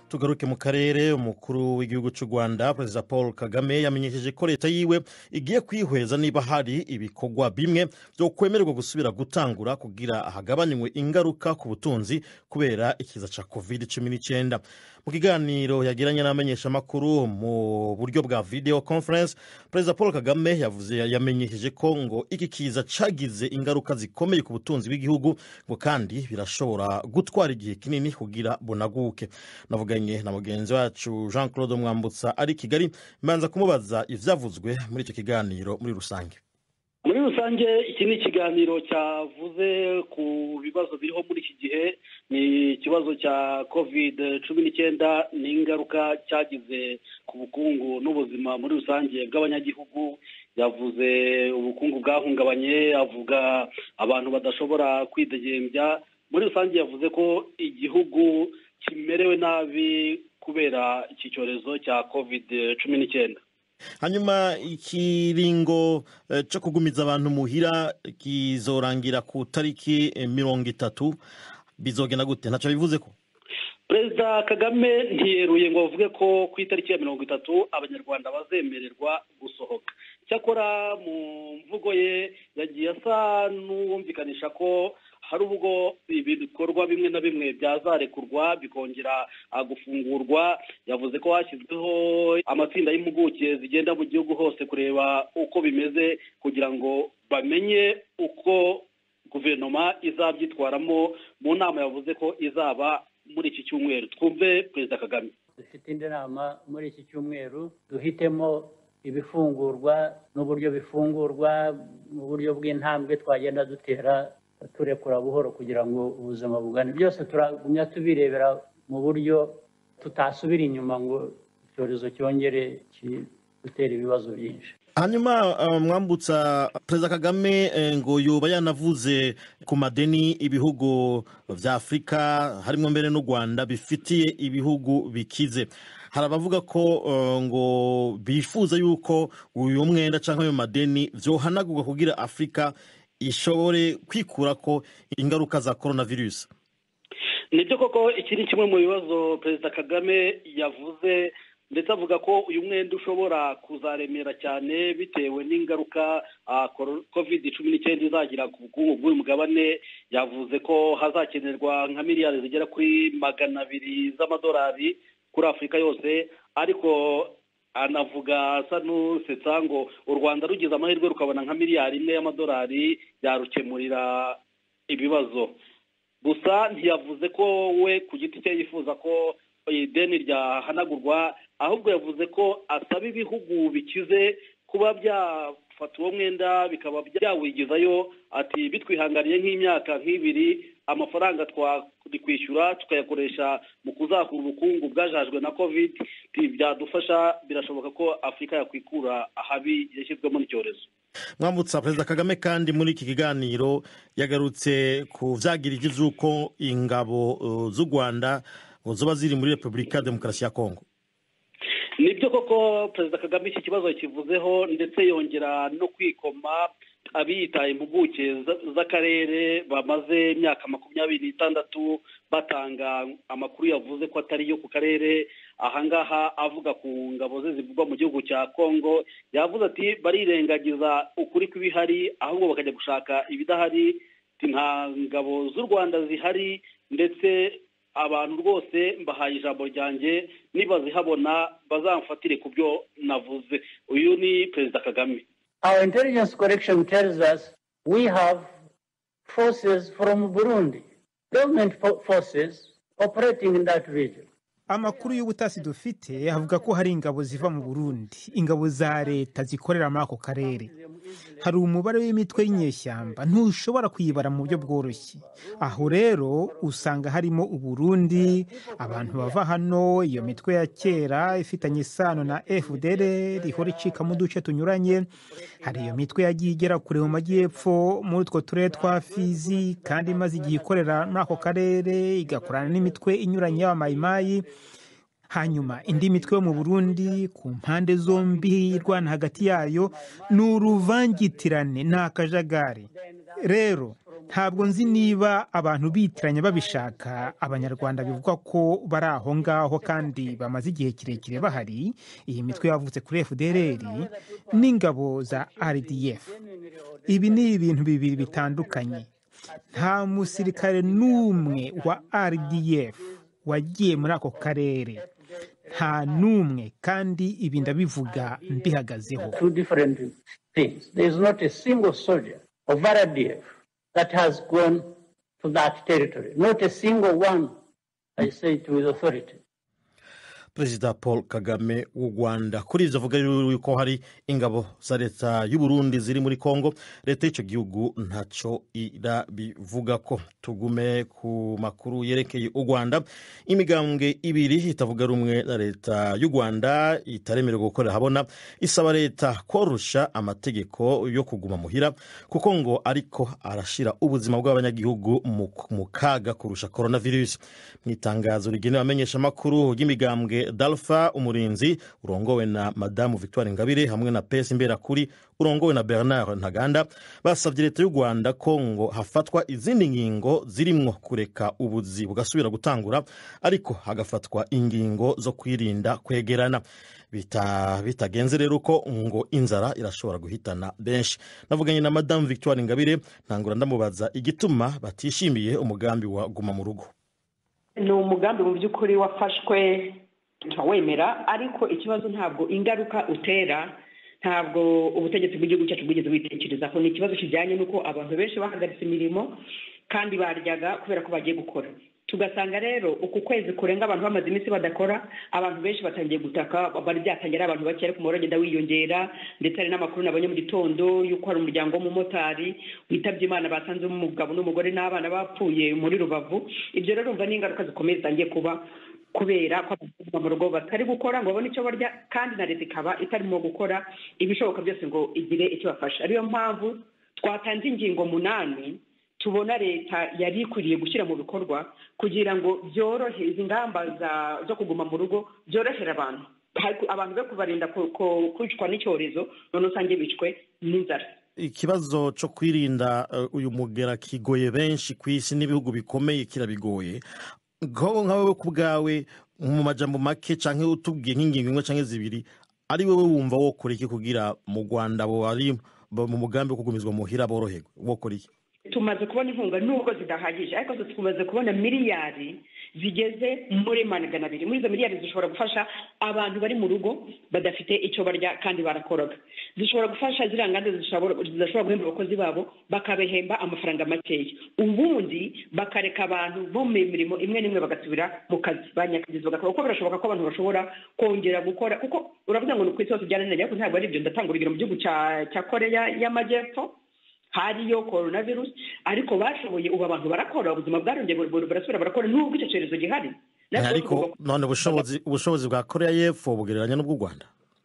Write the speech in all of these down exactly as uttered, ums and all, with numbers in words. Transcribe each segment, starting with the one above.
Tugaruke mu karere, umukuru w'igihugu cy'u Rwanda Perezida Paul Kagame yamenyesheje ko leta yiwe igiye kwihweza niba hari ibikorwa bimwe byo kwemererwa gusubira gutangura kugira hagabanywe ingaruka ku butunzi kubera ikiza ca covid cumi n'icyenda. Mu kiganiro yagiranye n'abamenyeshamakuru mu buryo bwa video conference, Perezida Paul Kagame yavuze yamenyesheje ko ngo iki kiza cagize ingaruka zikomeye ku butunzi bw'igihugu ngo kandi birashobora gutwara igihe kinini kugira bunaguke. Navuganye na mugenzi wacu Jean Claude Mwambutsa ari Kigali, mbanza kumubaza ivyavuzwe muri icyo kiganiro muri rusange. Muri rusange iki ni ikiganiro cyavuze ku bibazo biriho muri iki gihe, ni ikibazo cya covid cumi n'icyenda n'ingaruka cyagize ku bukungu n'ubuzima muri rusange bw'abanyagihugu. Yavuze ubukungu bwahungabanye, avuga abantu badashobora kwidegembya. Muri rusange yavuze ko igihugu kimerewe nabi kubera iki cyorezo cya covid cumi n'icyenda. Hanyuma ikiringo uh, cyo kugumiza abantu muhira kizorangira ku tariki mirongo itatu, bizogenda gute? Ntaco bivuze ko Perezida Kagame ntiyeruye ngo avuge ko ku itariki ya mirongo itatu abanyarwanda bazemererwa gusohoka. Cyakora mu mvugo ye yagiye asa n'uwumvikanisha ko hari ubwo ibikorwa bimwe na bimwe byazarekurwa bikongera gufungurwa. Yavuze ko hashyizweho amatsinda y'impuguke zigenda mu gihugu hose kureba uko bimeze kugira ngo bamenye uko guverinoma izabyitwaramo mu nama yavuze ko izaba muri iki cyumweru. Twumve Perezida Kagame. Dufite indi nama muri iki cyumweru, duhitemo ibifungurwa n'uburyo bifungurwa mu buryo bw'intambwe twagenda dutera turekura buhoro kugira ngo ubuzima bugane. Byose turagumya tubirebera mu buryo tutasubira inyuma ngo icyorezo cyongere gutera ibibazo byinshi. Hanyuma uh, Mwambutsa, Perezida Kagame eh, ngo yoba yanavuze ku madeni ibihugu vya Afrika harimo mbere n'u Rwanda bifitiye ibihugu bikize. Hari abavuga ko uh, ngo bifuza yuko uyu mwenda canke ayo madeni vyohanagurwa kugira Afrika ishobore kwikura ko ingaruka za coronavirus. Nibyo koko iki ni kimwe mu bibazo Perezida Kagame yavuze, ndetse avuga ko uyu mwenda ushobora kuzaremera cyane bitewe n'ingaruka uh, covid cumi n'icyenda izagira ku bukungu bw'uyu mugabane. Yavuze ko hazakenerwa nka miliyari zigera kuri magana abiri z'amadolari kuri Afrika yose, ariko anavuga asa n'usetsa ngo u Rwanda rugize amahirwe rukabona nka miliyari imwe y'amadolari yarukemurira ibibazo. Gusa ntiyavuze ko we ku giti cye yifuza ko ideni ryahanagurwa, ahubwo yavuze ko asaba ibihugu bikize kuba byafata uwo mwenda bikaba byawigizayo. Ati bitwihanganiye nk'imyaka nk'ibiri amafaranga twakwishyura tukayakoresha mu kuzahura ubukungu bwajajwe na covid, byadufasha, birashoboka ko Afrika yakwikura ahabi yashyizwemo n'icyorezo. Mwambutsa, Perezida Kagame kandi muri iki kiganiro yagarutse ku vyagirije z'uko ingabo uh, z'u Rwanda ngo zoba ziri muri Republika Demokarasi ya Kongo. Nibyo koko Perezida Kagame iki kibazo kivuzeho, ndetse yongera no kwikoma abiyitaye impuguke z'akarere bamaze imyaka makumyabiri n'itandatu batanga amakuru yavuze ko atari yo ku karere. Ahangaha avuga ku ngabo ze zivugwa mu gihugu cya Kongo, yavuze ati barirengagiza ukuri kw'ibihari ahubwo bakajya gushaka ibidahari. Nta ngabo z'u Rwanda zihari, ndetse abantu rwose mbahaye ijambo ryanjye nibazihabona bazamfatire ku byo navuze. Uyu ni Perezida Kagame. Our intelligence collection tells us we have forces from Burundi, government forces operating in that region. Amakuru y'ubutasi dufite avuga ko hari ingabo ziva mu Burundi, ingabo za leta zikorera muri ako karere. Hari umubare w'imitwe y'inyeshyamba ntushobora kwibara mu buryo bworoshye. Aho rero usanga harimo Uburundi, abantu bava hano, iyo mitwe ya kera ifitanye isano na F D L R ihora icika mu duce tunyuranye. Hari iyo mitwe yagiye igera kure mu majyepfo muri utwo turere twa Fizi kandi imaze igihe ikorera muri ako karere igakorana n'imitwe inyuranye y'abamayimayi. Hanyuma indi mitwe yo mu Burundi ku mpande zombi irwana hagati yayo n'uruvangitirane n'akajagari. Rero ntabwo nzi niba abantu bitiranya babishaka abanyarwanda bivuga ko bari aho ngaho kandi bamaze igihe kirekire bahari, iyi mitwe yavutse kuri F D L R n'ingabo za R D F. Ibi ni ibintu bibiri bitandukanye. Nta musirikare n'umwe wa R D F wagiye muri ako karere, nta n'umwe, kandi ibi ndabivuga mbihagazeho. Two different things. There is not a single soldier of R D F that has gone to that territory. Not a single one, I say it with authority. Perezida Paul Kagame w'u Rwanda kuri ivyo avuga yuko hari ingabo za leta y'u Burundi ziri muri Kongo, leta y'ico gihugu ntaco irabivuga ko. Tugume ku makuru yerekeye u Rwanda. Imigambwe ibiri itavuga rumwe na leta y'u Rwanda itaremerewe gukorera habona isaba leta korusha amategeko yo kuguma muhira kuko ngo ariko arashira ubuzima bw'abanyagihugu mu kaga kurusha coronavirus. Mwitangazo rigenewe amenyesha makuru y'imigambwe Dalfa Umurinzi urongowe na Madamu Victoire Ingabire hamwe na Pesi Mberakuri urongowe na Bernard Ntaganda basavye leta y'u Rwanda ko ngo hafatwa izindi ngingo zirimwo kureka ubuzi bugasubira gutangura, ariko hagafatwa ingingo zo kwirinda kwegerana. Bita bitagenze rero uko ngo inzara irashobora guhitana benshi. Navuganye na Madamu Victoire Ingabire ntangura ndamubaza igituma batishimiye umugambi wa guma mu rugo. Ni umugambi mu by'ukuri wafashwe twawemera, ariko ikibazo ntabwo ingaruka utera ntabwo ubutegetsi bw'igihugu cyacu bwigeze bitekerezaho. Ni ikibazo kijyanye n'uko abantu benshi bahagaritse imirimo kandi baryaga kubera ko bagiye gukora. Tugasanga rero uku kwezi kurenga abantu bamaze iminsi badakora, abantu benshi batangiye gutaka, bari byatangira abantu bake ariko umubare ugenda wiyongera, ndetse hari n'amakuru nabonye mu gitondo yuko hari umuryango w'umumotari witabye Imana basanze umugabo n'umugore n'abana bapfuye muri Rubavu. Ibyo rero umva n'ingaruka zikomeye zitangiye kuba kubera ko abantu mu rugo batari gukora ngo babone icyo barya, kandi na leta ikaba itarimo gukora ibishoboka byose ngo igire icyo bafasha. Ariyo mpamvu twatanze ingingo munani tubona leta yari ikwiriye gushyira mu bikorwa kugira ngo byorohe izi ngamba zo kuguma mu rugo, byorohera abantu abantu be kubarinda kwicwa n'icyorezo none usange bicwe n'inzara. Ikibazo cyo kwirinda uyu mugera kigoye benshi ku isi n'ibihugu bikomeye kirabigoye. Nkawe ku bwawe mu majambo make canke utubwiye nk'ingingo imwe canke zibiri, ari wowe wumva wokora iki kugira mu Rwanda bo ari mu mugambi wo kugumizwa muhira boroherwe, wokora iki? Tumaze kubona inkunga nubwo zidahagije, ariko tumaze kubona miliyari zigeze muri magana abiri. Muri izo miliyari zishobora gufasha abantu bari mu rugo badafite icyo barya kandi barakoraga. Zishobora gufasha zirangande zishobora guhemba abakozi babo bakabehemba amafaranga makeya, ubundi bakareka abantu bo mu mirimo imwe n'imwe bagasubira mu kazi banyakagize bagakora. Kuko birashoboka ko abantu bashobora kongera gukora, kuko uravuga ngo ku isi hose byarananiye, ariko ntabwo ari ibyo. Ndatanga urugero mu gihugu cya Koreya y'Amajyepfo hariyo coronavirus, ariko bashoboye ubu abantu barakora, ubuzima bwarongeye barasubira barakora nubwo icyo cyorezo gihari. Ariko none ubushobozi ubushobozi bwa Koreya y'Epfo bugereranya n'ubw'u Rwanda.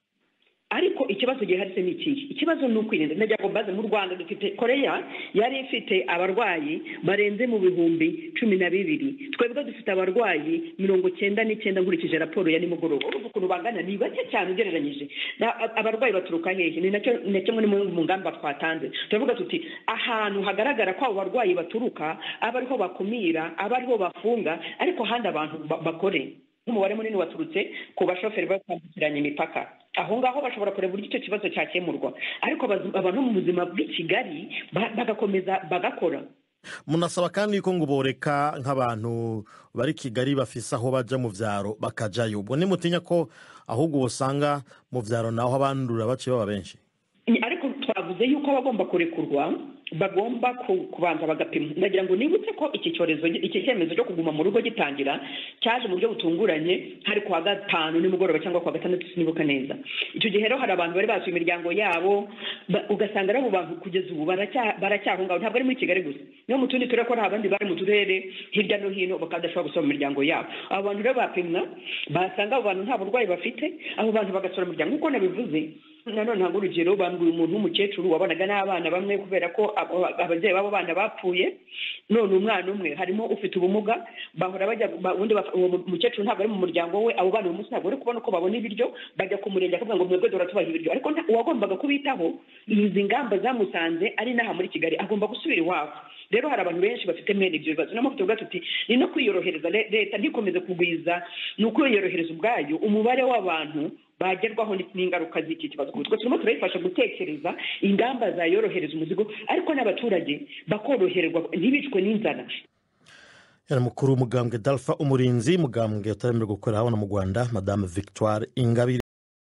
Ariko ikibazo gihari se ni iki? Ikibazo ni ukwirinda. Najya ngo baze mu Rwanda dufite Koreya yari ifite abarwayi barenze mu bihumbi cumi na bibiri, twebwe dufite abarwayi mirongo cyenda n'icyenda nkurikije raporo ya nimugoroba. Urumva ukuntu bangana, ni bake cyane ugereranyije. Abarwayi baturuka hehe? Ni nacyo nacyo mu ngamba twatanze. Turavuga tuti ahantu hagaragara ko abo barwayi baturuka aba ariho bakumira, aba ariho bafunga, ariko handi abantu bakore. Umubare munini waturutse ku bashoferi bakwambukiranya imipaka. Aho ngaho bashobora kureba uburyo icyo kibazo cyakemurwa, ariko abantu mu buzima bw'i Kigali bagakomeza bagakora. Munasaba kandi ko ngo boreka nk'abantu bari Kigali bafise aho baja mu vyaro bakajayo. Ubwo ni mutinya ko ahubwo usanga mu vyaro naho abandura baciye baba benshi. Ariko twavuze yuko bagomba kurekurwa, bagomba kubanza bagapimwa. Ndagira ngo nibutse ko iki cyorezo iki cyemezo cyo kuguma mu rugo gitangira cyaje mu buryo butunguranye hari kwa gatanu nimugoroba cyangwa kwa gatandatu sinibuka neza. Icyo gihe rero hari abantu bari basuye imiryango yabo, ugasanga rabo bantu kugeza ubu baracyahunga. Ntabwo ari muri Kigali gusa, no mu tundi turere ko hari abandi bari mu turere hirya no hino bakadashobora gusoma imiryango yabo. Abo bantu rero bapimwa, basanga abo bantu nta burwayi bafite, abo bantu bagasura imiryango. Uko nabivuze, nanone ntabwo urugero bambwiye umuntu w'umukecuru wabonaga n'abana bamwe kubera ko ababyeyi b'abo bana bapfuye none umwana umwe harimo ufite ubumuga bahora bajya ubundi uwo mukecuru ntabwo ari mu muryango we abo bana uyu munsi ntabwo bari kubona uko babona ibiryo bajya ku murenge akavuga ngo mwebwe dore tubaha ibiryo ariko uwagombaga kubitaho izi ngamba zamusanze ari n'aha muri Kigali agomba gusubira iwabo. Rero hari abantu benshi bafite mwene ibyo bibazo niyo mpamvu tuvuga tuti ni no kwiyorohereza leta ntikomeze kugwiza ni ukwiyorohereza ubwayo umubare w'abantu bagerwaho n'ingaruka z'iki kibazo kuko turimo turayifasha gutekereza ingamba zayorohereza umuzigo ariko n'abaturage bakoroherwa ntibicwe n'inzara. Yana mukuru w'umugambwe Dalpha Umurinzi mugambwe utaremerwa gukorera hano mu Rwanda Madame Victoire Ingabire.